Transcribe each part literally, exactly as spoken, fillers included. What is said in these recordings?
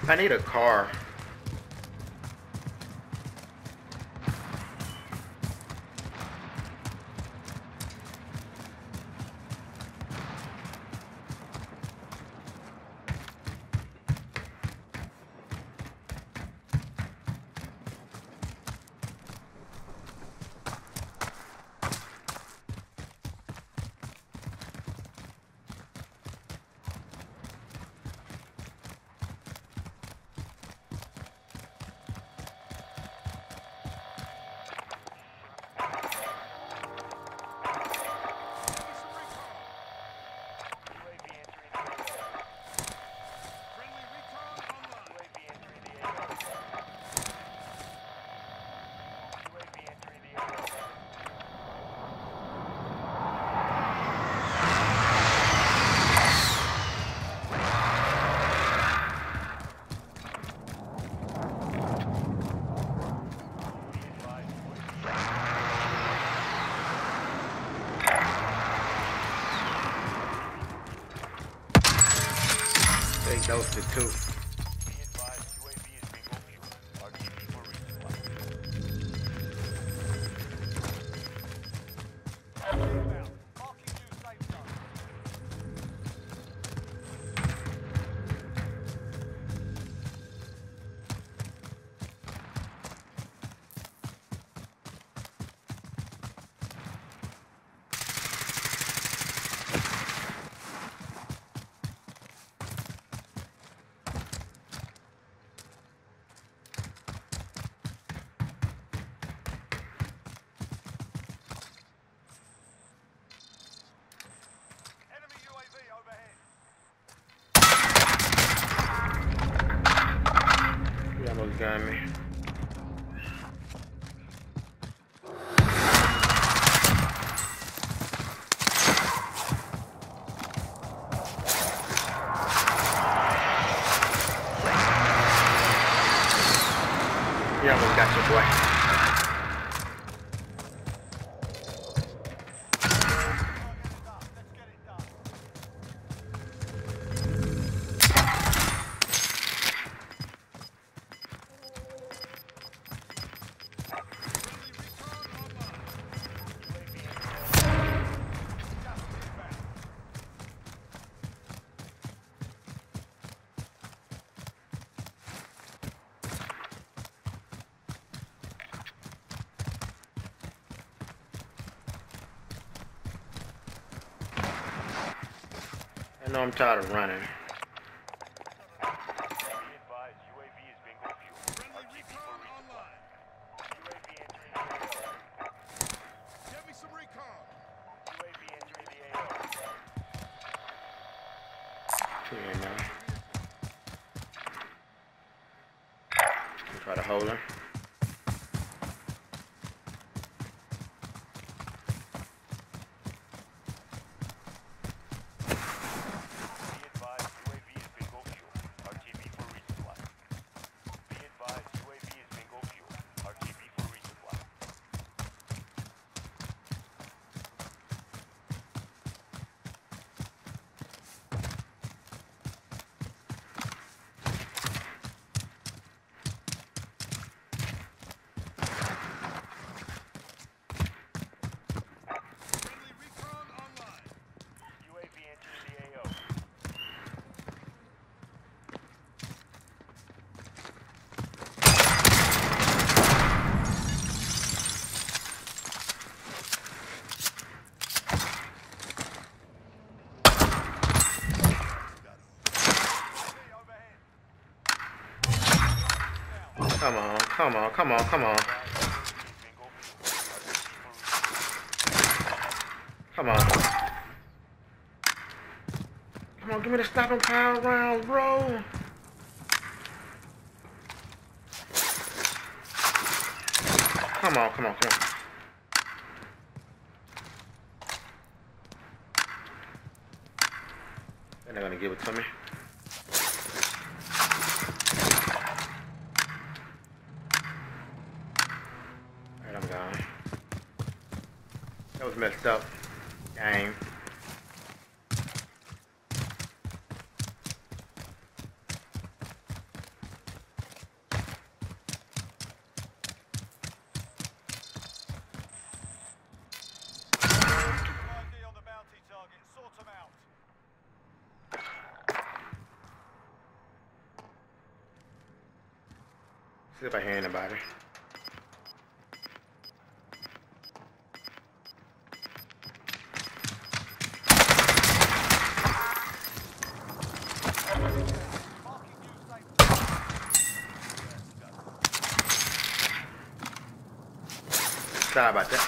I need a car. Take those to two. He almost got me. He almost got your boy. I know I'm tired of running. Yeah, man. Try to hold her. Come on, come on, come on, come on. Come on. Come on, give me the stopping power rounds, bro. Come on, come on, come on. They're not gonna give it to me. Alright, I'm gone. That was messed up. Dang. See if I hear anybody. Sorry about that.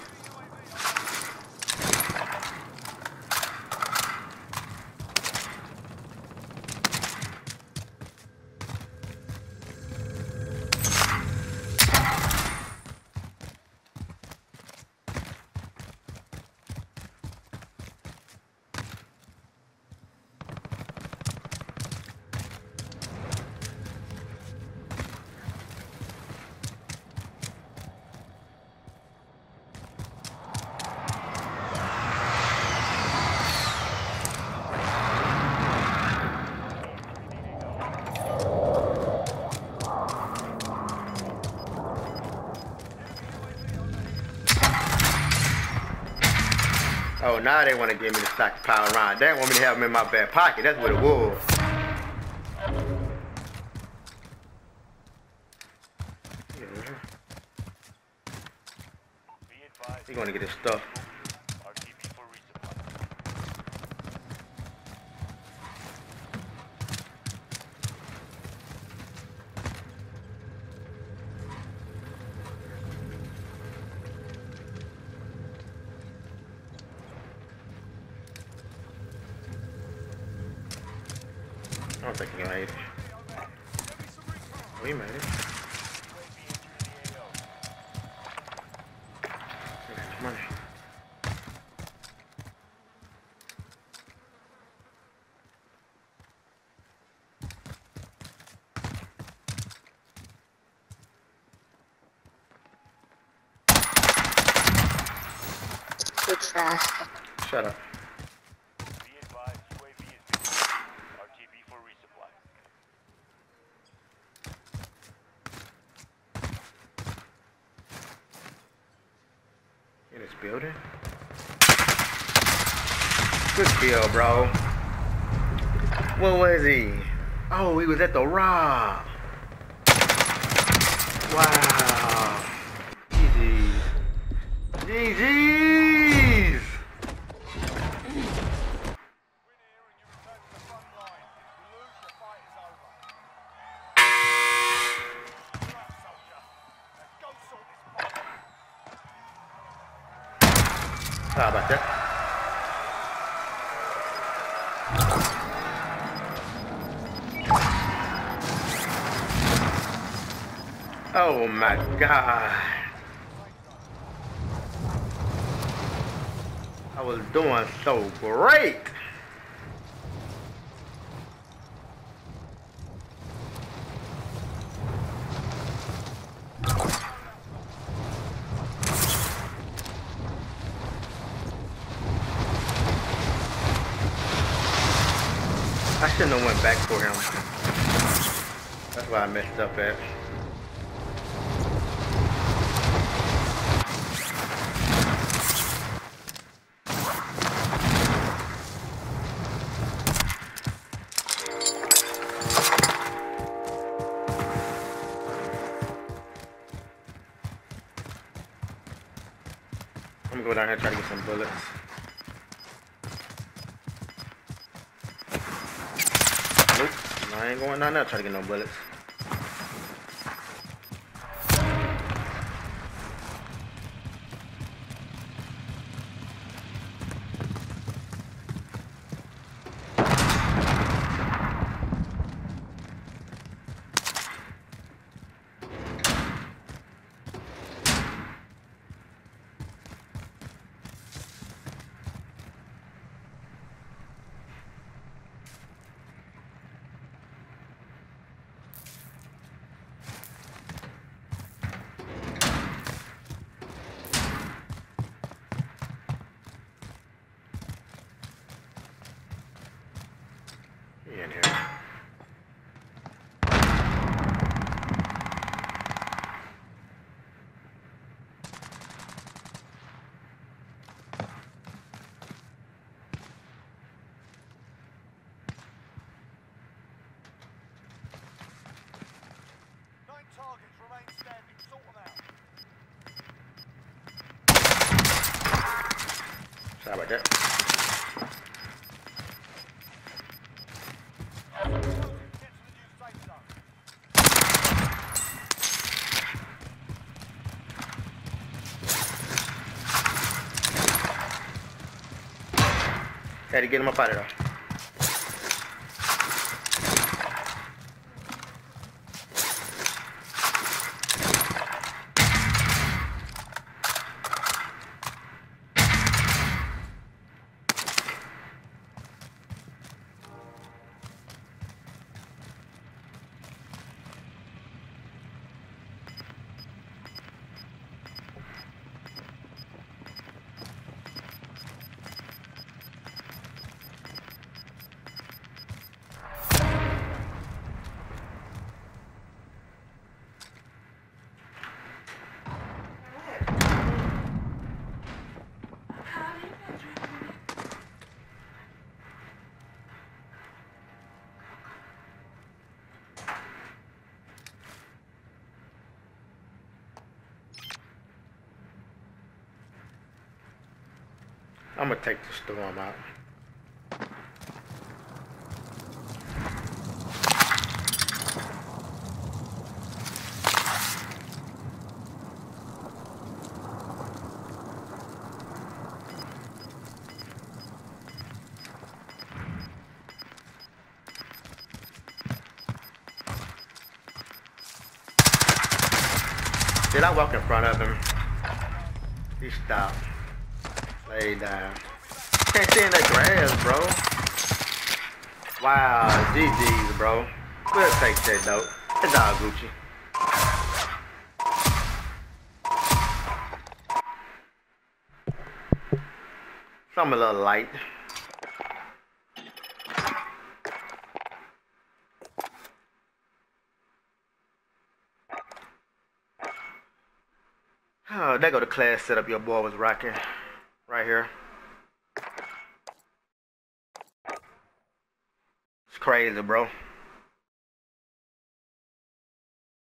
Oh, now they want to give me the stockpile round. They want me to have them in my back pocket. That's what it was. He's going to get his stuff. I don't think he made it. Oh, he made it. Got money. Good trash. Shut up. In this building. Good kill, bro. What was he? Oh, he was at the Rob. Wow. G G's. G G's. How about that? Oh my God. I was doing so great. I shouldn't have went back for him. That's why I messed up at. I'm gonna go down here and try to get some bullets. Nope, I ain't going down there trying to get no bullets. Sorry about that. Had to get him up out of there. I'm gonna take the storm out. Did I walk in front of him? He stopped. Lay down. Can't see in that grass, bro. Wow, G G's, bro. We'll take that, though. It's all Gucci. Something a little light. Oh, there go the class setup your boy was rocking. Right here. It's crazy, bro.